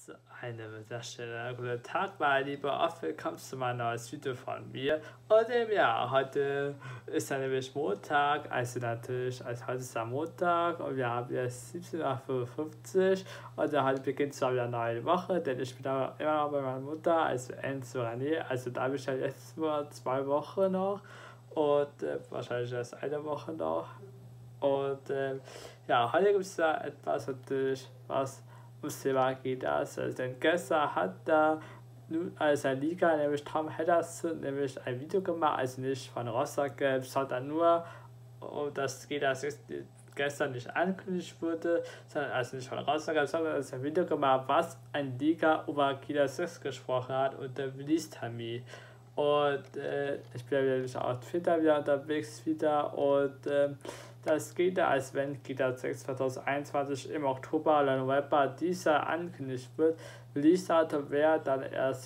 Einen wunderschönen guten Tag, mein lieber Affe, willkommen zu meinem neuen Video von mir. Und ja, heute ist ja nämlich Montag, also heute ist ja Montag und wir haben jetzt 17:55 Uhr und heute beginnt zwar wieder eine neue Woche, denn ich bin aber immer noch bei meiner Mutter, also in Suranee, also da bin ich ja jetzt nur 2 Wochen noch und wahrscheinlich erst eine Woche noch. Und ja, heute gibt es da etwas natürlich, was ums Thema geht. Also, denn gestern hat da sein Liga, nämlich Tom Henderson, nämlich ein Video gemacht, also nicht von Rostock, sondern nur, das geht das gestern nicht angekündigt wurde, sondern also nicht von Rostock, sondern es ist ein Video gemacht, was ein Liga über Kida 6 gesprochen hat und der Release-Termin. Und ich bin wieder auf Twitter wieder unterwegs und das geht da, als wenn GTA 6 2021 im Oktober oder November dieser angekündigt wird. Release-Datum wäre dann erst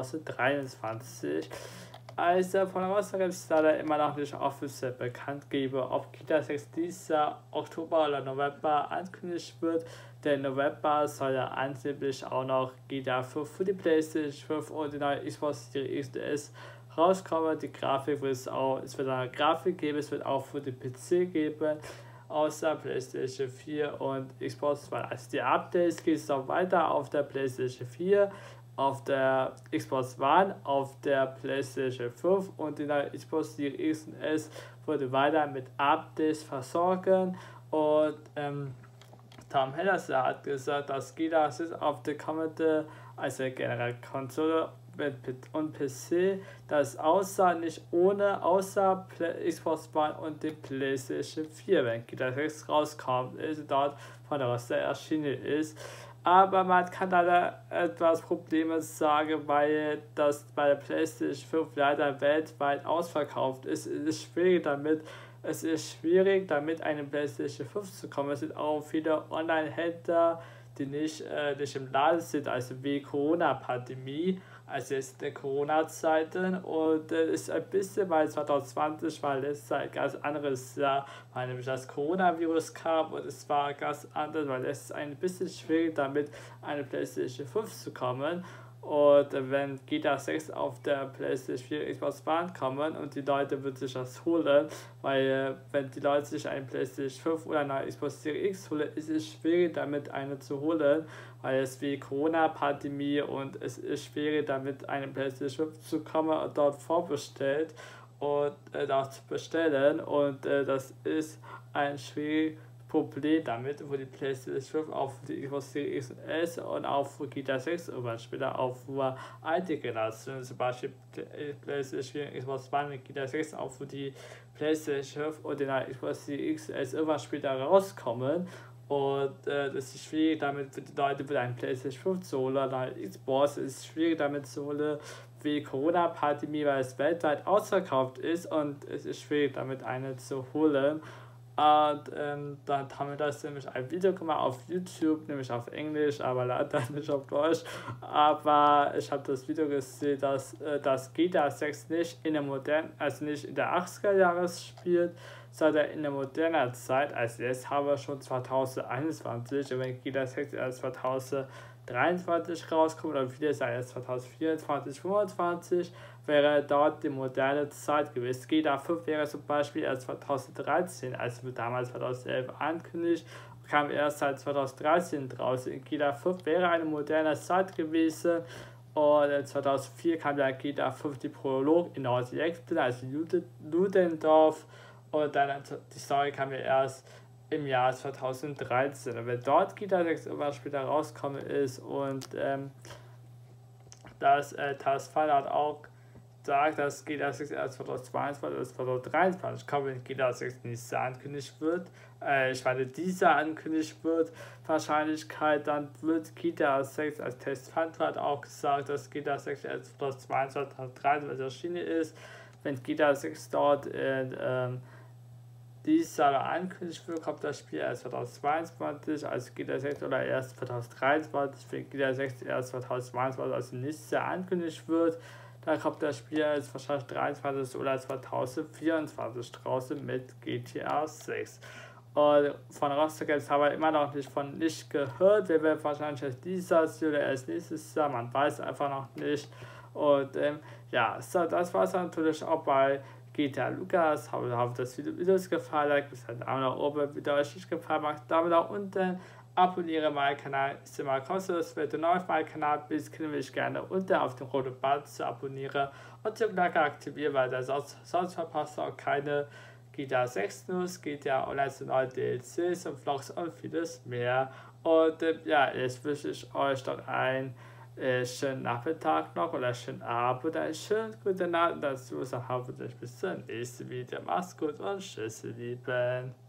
2023. Also von Rostock ist leider immer noch nicht offiziell bekannt gebe, ob GTA 6 dieser Oktober oder November angekündigt wird. Denn November soll ja angeblich auch noch GTA 5 für die PlayStation 5 und die neue Xbox Series X rauskommen. Die Grafik wird es wird eine Grafik geben, es wird auch für die PC geben, außer PlayStation 4 und Xbox One. Also die Updates geht es auch weiter auf der PlayStation 4, auf der Xbox One, auf der PlayStation 5 und die neue Xbox Series S wurde weiter mit Updates versorgen und Tom Henderson hat gesagt, dass GTA ist auf der kommende, also generell Konsole und PC, das außer nicht ohne, außer Xbox One und die PlayStation 4, wenn GTA 6 rauskommt, ist dort von der Roster erschienen ist. Aber man kann da etwas Probleme sagen, weil das bei der PlayStation 5 leider weltweit ausverkauft ist. Es ist schwierig, damit eine PlayStation 5 zu kommen. Es sind auch viele Online-Händler, die nicht im Laden sind, also wie Corona-Pandemie, also jetzt in Corona-Zeiten. Und es ist ein bisschen, weil 2020 war letztes Jahr ein ganz anderes Jahr, weil nämlich das Coronavirus kam und es war ganz anders, weil es ist ein bisschen schwierig, damit eine PlayStation 5 zu kommen. Und wenn GTA 6 auf der PlayStation 4 Xbox One kommen und die Leute würden sich das holen, weil wenn die Leute sich eine PlayStation 5 oder eine Xbox Series X holen, ist es schwierig damit eine zu holen, weil es wie Corona-Pandemie und es ist schwierig damit eine PlayStation 5 zu kommen und dort vorbestellt und dort zu bestellen und das ist ein schwieriges Problem damit, wo die PlayStation 5 auf die Xbox Series S und auch für GTA 6 und später auch für alte Generationen, zum Beispiel PlayStation 4, Xbox One mit GTA 6 auch für die PlayStation 5 und die Xbox Series S irgendwann später rauskommen. Und das ist schwierig damit für die Leute mit einem PlayStation 5 zu holen, oder Xbox ist schwierig damit zu holen, wie Corona-Pandemie, weil es weltweit ausverkauft ist und es ist schwierig damit eine zu holen. Und dann haben wir das nämlich ein Video gemacht auf YouTube, nämlich auf Englisch, aber leider nicht auf Deutsch. Aber ich habe das Video gesehen, dass das GTA 6 nicht in der also nicht in der 80er Jahre spielt, sondern in der modernen Zeit. Also jetzt haben wir schon 2021, und wenn GTA 6 erst 2023 rauskommt, oder viele sagen erst 2024, 2025, wäre dort die moderne Zeit gewesen. GTA 5 wäre zum Beispiel erst 2013, als wir damals 2011 ankündigt, kam erst seit 2013 draußen. GTA 5 wäre eine moderne Zeit gewesen und 2004 kam ja GTA 5 die Prolog in Nordjekten, also Ludendorff, und dann die Story kam ja erst im Jahr 2013. Und wenn dort GTA 6 immer später rauskommen ist und das Fall hat auch sagt, dass GTA 6 erst 2022 oder 2023 kommt, wenn GTA 6 nicht so angekündigt wird. Ich meine, dieser angekündigt wird, Wahrscheinlichkeit, dann wird GTA 6 als Testfall hat auch gesagt, dass GTA 6 erst 2022, 2023 erschienen ist. Wenn GTA 6 dort in dieses Jahr angekündigt wird, kommt das Spiel erst 2022, also GTA 6 oder erst 2023, wenn GTA 6 erst 2022, also nächstes Jahr angekündigt wird, dann kommt das Spiel erst wahrscheinlich 2023 oder 2024 draußen mit GTA 6. Und von Rostock jetzt habe ich immer noch nicht gehört. Wir werden wahrscheinlich dieses Jahr oder erst nächstes Jahr, man weiß einfach noch nicht. Und ja, so, das war es natürlich auch bei GTA Lukas. Habe das Videos gefallen. Ich habe Daumen nach oben, wie euch nicht gefallen macht. Daumen nach unten. Abonniere meinen Kanal, ist immer kostenlos. Wenn du neu auf meinem Kanal bist, können wir dich gerne unten auf den roten Button zu abonnieren und die Glocke aktivieren, weil sonst verpasst du auch keine GTA 6 News, GTA Online zu neuen DLCs und Vlogs und vieles mehr. Und ja, jetzt wünsche ich euch noch einen schönen Nachmittag noch oder schönen Abend oder einen schönen guten Nacht dazu. So hoffentlich bis zum nächsten Video. Macht's gut und tschüss, ihr Lieben.